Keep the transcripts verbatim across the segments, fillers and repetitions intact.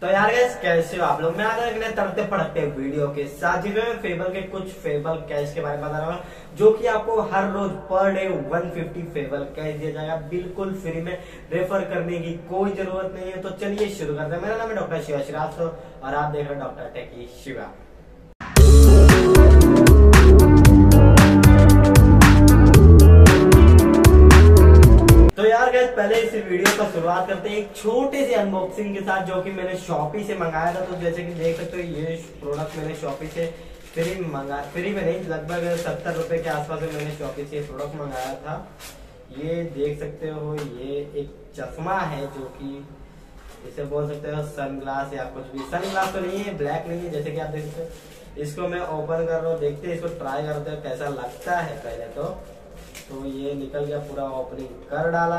तो यार गाइस कैसे हो आप लोग। मैं आज अगले तड़ते पड़ते वीडियो के साथ ही में फेबल के कुछ फेबल कैश के बारे में बता रहा हूँ, जो कि आपको हर रोज पर डे एक सौ पचास फेबल कैश दिया जाएगा बिल्कुल फ्री में। रेफर करने की कोई जरूरत नहीं है। तो चलिए शुरू करते हैं। मेरा नाम है डॉक्टर शिवा श्रीवास्तव और आप देख रहे हैं डॉक्टर टेकी शिवा। तो यार गाइस पहले इस वीडियो का शुरुआत करते हैं एक छोटे से अनबॉक्सिंग के साथ, जो कि मैंने शॉपी से मंगाया था। तो जैसे कि देख सकते हो ये प्रोडक्ट मैंने शॉपी से फ्री मंगा फ्री में नहीं लगभग सत्तर रुपए के आसपास में मैंने शॉपी से प्रोडक्ट मंगाया था। ये देख सकते हो ये एक चश्मा है, जो कि इसे बोल सकते हो सनग्लास या कुछ भी। सनग्लास तो नहीं है, ब्लैक नहीं है, जैसे कि आप देख सकते हो। इसको मैं ओपन कर रहा हूँ, देखते हैं इसको ट्राई करते हैं कैसा लगता है। पहले तो तो ये निकल गया, पूरा ओपनिंग कर डाला।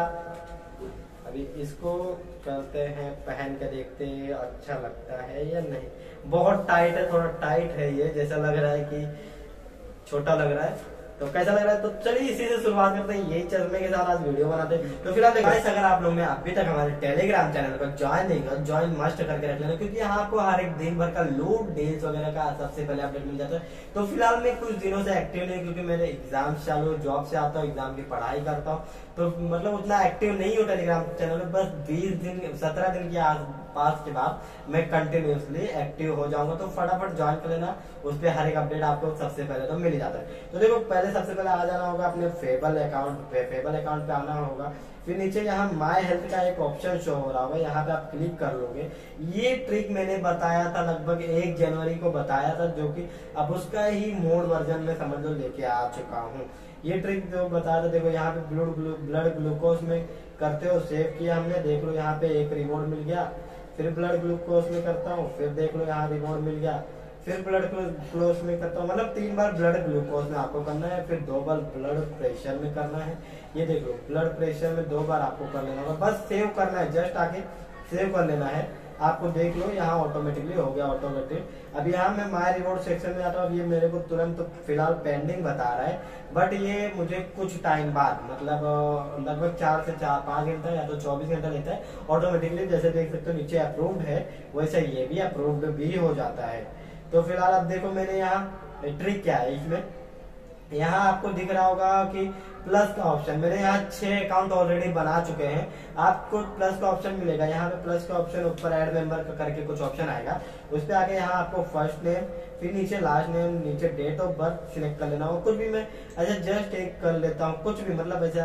अभी इसको करते हैं, पहन के देखते हैं अच्छा लगता है या नहीं। बहुत टाइट है, थोड़ा टाइट है ये, जैसा लग रहा है कि छोटा लग रहा है। तो कैसा लग रहा है, तो चलिए इसी से शुरुआत करते हैं। यही चश्मे के साथ आज वीडियो बनाते हैं। तो फिलहाल गाइस अगर आप लोग ने अभी तक हमारे टेलीग्राम चैनल को ज्वाइन नहीं किया, ज्वाइन मस्ट करके रख लेना, क्योंकि यहाँ आपको हर एक दिन भर का लूट डील्स वगैरह का सबसे पहले अपडेट मिल जाता है। तो फिलहाल मैं कुछ दिनों से एक्टिव नहीं, क्योंकि मेरे एग्जाम चालू, जॉब से आता हूँ, एग्जाम की पढ़ाई करता हूँ, तो मतलब उतना एक्टिव नहीं हो टेलीग्राम चैनल में। बस बीस दिन सत्रह दिन के आसपास के बाद मैं कंटिन्यूसली एक्टिव हो जाऊंगा। तो फटाफट ज्वाइन कर लेना, उस पर हर एक अपडेट आपको सबसे पहले तो मिल ही जाता है। तो देखो पहले सबसे पहले आ जाना होगा अपने फेबल अकाउंट पे। फेबल अकाउंट पे आना होगा, फिर नीचे यहाँ माय हेल्थ का एक ऑप्शन शो हो रहा होगा, यहाँ पे आप क्लिक कर लोगे। ये ट्रिक मैंने बताया था लगभग एक जनवरी को बताया था, जो कि अब उसका ही मोड वर्जन में समझ लो लेके आ चुका हूँ। ये ट्रिक जो बताया था, देखो यहाँ पे ब्लड ग्लू, ब्लड ग्लूकोज में करते हो, सेव किया हमने, देख लो यहाँ पे एक रिवॉर्ड मिल गया। फिर ब्लड ग्लूकोज में करता हूँ, फिर देख लो यहाँ रिवॉर्ड मिल गया। फिर ब्लड ग्लूकोज में करता हूँ, मतलब तीन बार ब्लड ग्लूकोज में आपको करना है। फिर दो बार ब्लड प्रेशर में करना है। ये देख लो ब्लड प्रेशर में दो बार आपको कर लेना होगा। बस सेव करना है, जस्ट आके सेव कर लेना है आपको। देख लो यहाँ ऑटोमेटिकली हो गया ऑटोमेटिक। अब यहाँ मैं माय रिवॉर्ड सेक्शन में आता हूँ। ये मेरे को तुरंत तो फिलहाल पेंडिंग बता रहा है, बट ये मुझे कुछ टाइम बाद, मतलब लगभग चार से चार पाँच घंटा या तो चौबीस घंटा लेता है ऑटोमेटिकली। जैसे देख सकते हो नीचे अप्रूव्ड है, वैसे ये भी अप्रूव्ड भी हो जाता है। तो फिलहाल अब देखो मैंने यहाँ ट्रिक क्या है इसमें, यहाँ आपको दिख रहा होगा कि प्लस का ऑप्शन, मेरे यहाँ छह अकाउंट ऑलरेडी बना चुके हैं। आपको प्लस का ऑप्शन मिलेगा, यहाँ पे प्लस का ऑप्शन ऊपर ऐड मेंबर का करके कुछ ऑप्शन आएगा, उस पर आके यहाँ आपको फर्स्ट नेम, फिर नीचे लास्ट नेम, नीचे डेट ऑफ बर्थ सिलेक्ट कर लेना हो। कुछ भी मैं अच्छा जस्ट एक कर लेता हूँ, कुछ भी, मतलब ऐसा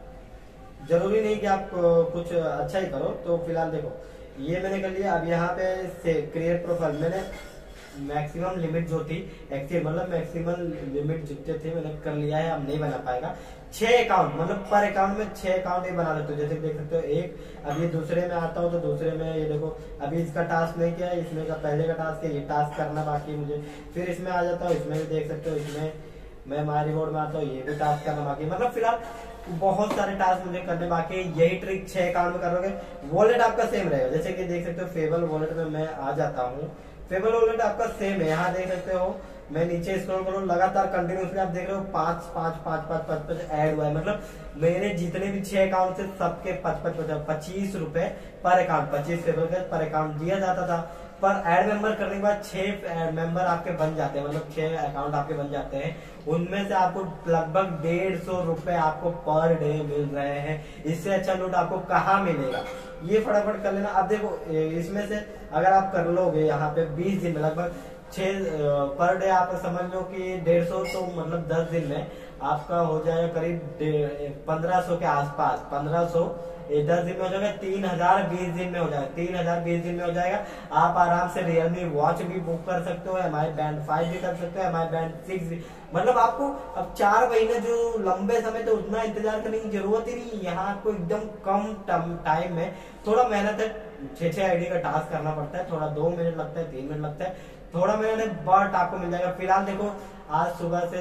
जरूरी नहीं कि आप कुछ अच्छा ही करो। तो फिलहाल देखो ये मैंने कर लिया। अब यहाँ पे क्रिएट प्रोफाइल, मैंने मैक्सिमम लिमिट जो थी एक्चुअली, मतलब मैक्सिमम लिमिट जितने थे मैंने कर लिया है। अब नहीं बना पाएगा छह अकाउंट, मतलब पर अकाउंट में छह अकाउंट ही बना लेते हो। जैसे देख सकते हो एक, अब ये दूसरे में आता हूँ तो दूसरे में ये देखो अभी इसका टास्क नहीं किया है, इसमें का पहले का टास्क है, ये टास्क करना बाकी है मुझे। फिर इसमें आ जाता हूँ, इसमें भी देख सकते हो, इसमें मैं माय रिवॉर्ड में आता हूँ, ये भी टास्क करना बाकी है। मतलब फिलहाल बहुत सारे टास्क मुझे करने बाकी है। यही ट्रिक छह अकाउंट में करोगे। वॉलेट आपका सेम रहेगा, जैसे कि देख सकते हो फेबल वॉलेट में मैं आ जाता हूँ। फेबल वॉलेट आपका सेम है, यहाँ देख सकते हो। मैं नीचे स्क्रॉल करूँ लगातार कंटिन्यूसली आप देख रहे हो पांच पांच पांच पांच पांच पांच ऐड हुआ है। मतलब मेरे जितने भी छह अकाउंट थे सबके पच पच पच्चीस रुपए पर अकाउंट, पच्चीस फेबल का पर अकाउंट दिया जाता था। पर ऐड मेंबर करने के बाद छह मेंबर आपके बन जाते हैं, मतलब छह अकाउंट आपके बन जाते हैं। उनमें से आपको लगभग डेढ़ सौ रुपए आपको पर डे मिल रहे हैं। इससे अच्छा लूट आपको कहाँ मिलेगा, ये फटाफट कर लेना। अब देखो इसमें से अगर आप कर लोगे यहाँ पे बीस दिन में लगभग छह पर डे, आप समझ लो कि डेढ़ सौ, तो मतलब दस दिन में आपका हो जाएगा करीब पंद्रह सौ के आसपास। पंद्रह सौ दस दिन में हो जाएगा, तीन हजार बीस दिन में हो जाएगा। तीन हजार बीस दिन में हो जाएगा। आप आराम से रियलमी वॉच भी बुक कर सकते हो, एम आई बैंड फाइव भी कर सकते हो, एम आई बैंड सिक्स भी। मतलब आपको अब चार महीने जो लंबे समय तो उतना इंतजार करने की जरूरत ही नहीं। यहाँ आपको एकदम कम टाइम में, थोड़ा मेहनत है, छह छह आईडी का टास्क करना पड़ता है, थोड़ा दो मिनट लगता है, तीन मिनट लगता है, थोड़ा मेहनत बट आपको मिल जाएगा। फिलहाल देखो आज सुबह से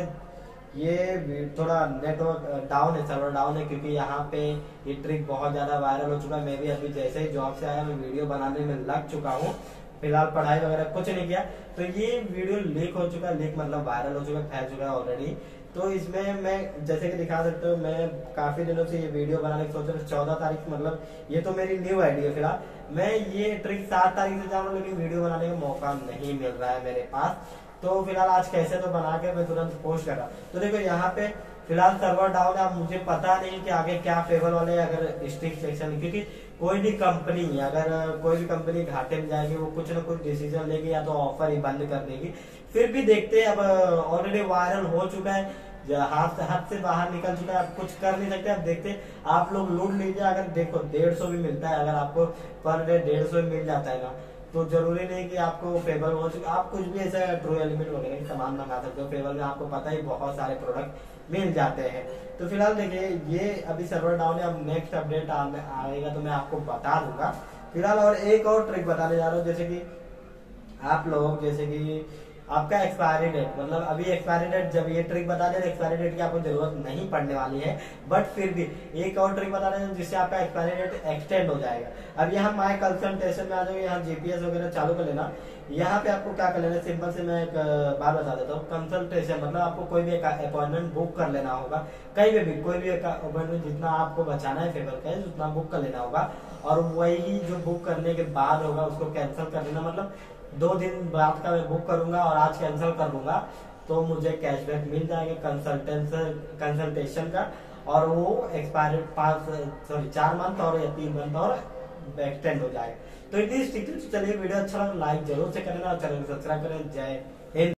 ये थोड़ा नेटवर्क डाउन है, सर्वर डाउन है, क्योंकि यहाँ पे ये ट्रिक बहुत ज्यादा वायरल हो चुका है। मैं भी अभी जैसे ही जॉब से आया मैं वीडियो बनाने में लग चुका हूँ। फिलहाल पढ़ाई वगैरह कुछ नहीं किया, तो ये वीडियो लीक हो चुका है। लीक मतलब वायरल हो चुका है, फैल चुका है ऑलरेडी। तो इसमें मैं जैसे कि दिखा सकते हो, मैं काफी दिनों से ये वीडियो बनाने की सोच रहा हूँ। चौदह तारीख मतलब ये तो मेरी न्यू आईडी है फिलहाल। मैं ये ट्रिक सात तारीख से जा रहा हूँ, लेकिन वीडियो बनाने का मौका नहीं मिल रहा है मेरे पास। तो फिलहाल आज कैसे तो बना के मैं तुरंत पोस्ट कर रहा। तो देखो यहाँ पे फिलहाल सर्वर डाउन है। अब मुझे पता नहीं कि आगे क्या फेवर वाले अगर स्ट्रिक्ट सेक्शन, क्योंकि कोई भी कंपनी अगर कोई भी कंपनी घाटे में जाएगी, वो कुछ ना कुछ डिसीजन लेगी या तो ऑफर ही बंद कर देगी। फिर भी देखते हैं, अब ऑलरेडी वायरल हो चुका है, हाथ हाथ से बाहर निकल चुका है, अब कुछ कर नहीं सकते। अब देखते हैं, आप लोग लूट लीजिए। अगर देखो डेढ़ सौ भी मिलता है, अगर आपको पर डे डेढ़ सौ मिल जाता है ना, तो जरूरी नहीं कि आपको फेवर हो चुका, आप कुछ भी ऐसा ट्रू एलिमेंट वगैरह की सामान मंगा सकते हो। फेवर में आपको पता ही बहुत सारे प्रोडक्ट मिल जाते हैं। तो फिलहाल देखिए, ये अभी सर्वर डाउन है। अब नेक्स्ट अपडेट आएगा तो मैं आपको बता दूंगा। फिलहाल और एक और ट्रिक बताने जा रहा हूँ, जैसे कि आप लोग जैसे कि आपका एक्सपायरी डेट, मतलब अभी एक्सपायरी डेट, जब ये ट्रिक बता दें एक्सपायरी डेट की आपको जरूरत नहीं पड़ने वाली है, बट फिर भी एक और ट्रिक बता दें जिससे आपका एक्सपायरी डेट एक्सटेंड हो जाएगा। अब यहाँ माय कंसल्टेशन में आ जाओगे, यहाँ जीपीएस वगैरह चालू कर लेना। यहाँ पे आपको क्या कर लेना, सिंपल से मैं एक बात बता देता हूँ। कंसल्टेशन मतलब आपको कोई भी अपॉइंटमेंट बुक कर लेना होगा, कहीं पे भी कोई भी अपॉइंटमेंट जितना आपको बचाना है फेवर का उतना बुक कर लेना होगा, और वही जो बुक करने के बाद होगा उसको कैंसिल कर देना। मतलब दो दिन बाद का मैं बुक करूंगा और आज कैंसिल कर दूंगा, तो मुझे कैशबैक मिल जाएगा कंसल्टेशन कंसल्टेशन का, और वो एक्सपायरी पाँच सॉरी चार मंथ और या तीन मंथ और एक्सटेंड हो जाएगा। तो इतनी स्ट्रिक्ट। चलिए वीडियो अच्छा लगा लाइक जरूर से करना और चैनल को सब्सक्राइब करें। जय हिंद।